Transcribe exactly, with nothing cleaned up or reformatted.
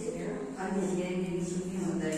А нет, я имею в виду, что фильм, да,